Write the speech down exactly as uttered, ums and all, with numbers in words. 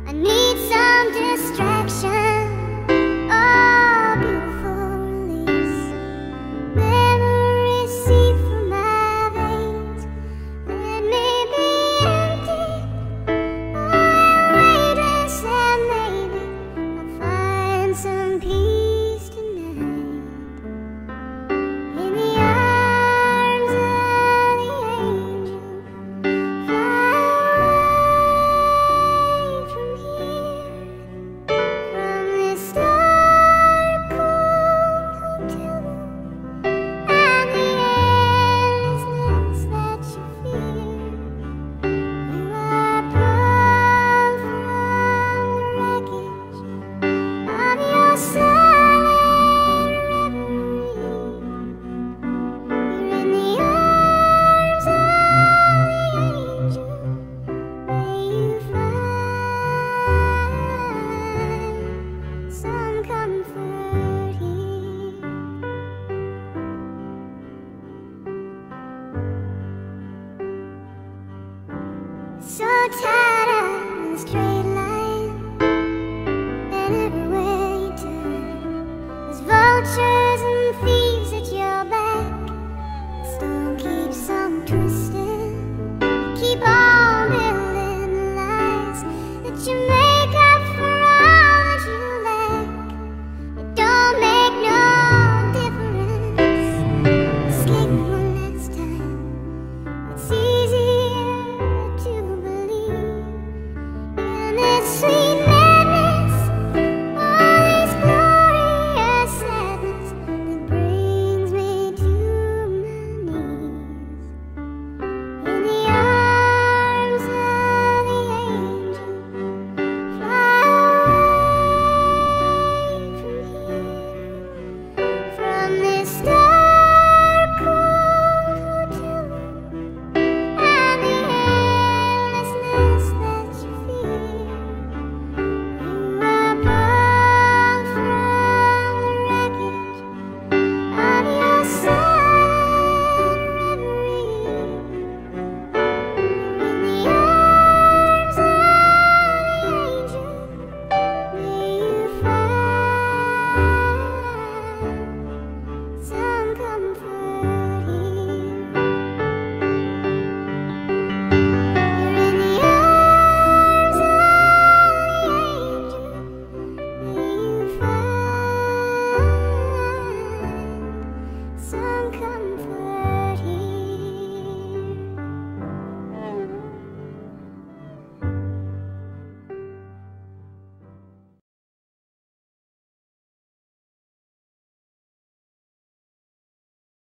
I need some distraction. Oh, beautiful release. Memories seep from my veins. Let me be empty. Oh, weightless, and maybe I'll find some peace tonight. In the arms of the angel, fly away from here, from this dark, cold hotel room, and the endlessness that you fear. You are pulled from the wreckage of your silent reverie. You're in the arms of the angel. May you find some comfort here. So tied up in a straight line, and everywhere you turn, there's vultures and thieves at your back. The storm keeps on twisting. You keep on building the lies that you make up for all that you lack. It don't make no difference. Escape one last time. It's easier to believe in this sweet